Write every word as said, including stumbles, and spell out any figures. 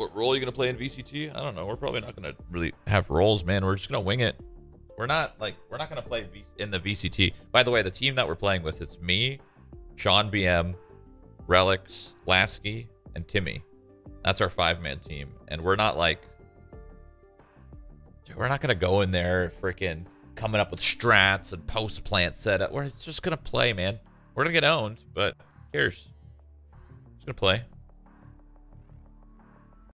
What role are you gonna play in V C T? I don't know. We're probably not gonna really have roles, man. We're just gonna wing it. We're not like we're not gonna play v in the V C T. By the way, the team that we're playing with, it's me, Sean B M, Relics, Lasky, and Timmy. That's our five-man team, and we're not like we're not gonna go in there freaking coming up with strats and post plant setup. We're just gonna play, man. We're gonna get owned, but who cares? Just gonna play.